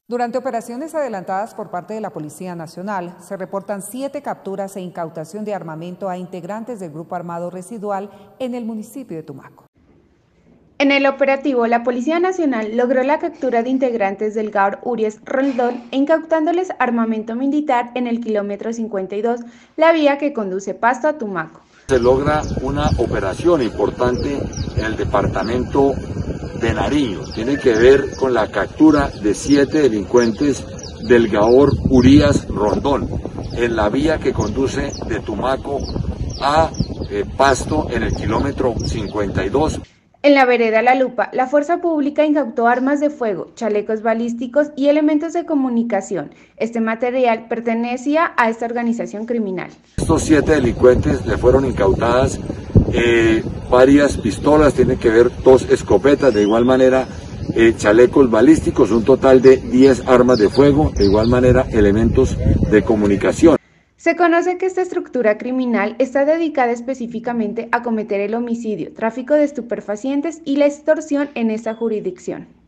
Durante operaciones adelantadas por parte de la Policía Nacional, se reportan 7 capturas e incautación de armamento a integrantes del Grupo Armado Residual en el municipio de Tumaco. En el operativo, la Policía Nacional logró la captura de integrantes del GAOR Urias Rondón, incautándoles armamento militar en el kilómetro 52, la vía que conduce Pasto a Tumaco. Se logra una operación importante en el departamento de Nariño. Tiene que ver con la captura de 7 delincuentes del GAOR Urias Rondón en la vía que conduce de Tumaco a Pasto en el kilómetro 52. En la vereda La Lupa, la fuerza pública incautó armas de fuego, chalecos balísticos y elementos de comunicación. Este material pertenecía a esta organización criminal. Estos 7 delincuentes le fueron incautadas varias pistolas, tiene que ver 2 escopetas, de igual manera chalecos balísticos, un total de 10 armas de fuego, de igual manera elementos de comunicación. Se conoce que esta estructura criminal está dedicada específicamente a cometer el homicidio, tráfico de estupefacientes y la extorsión en esta jurisdicción.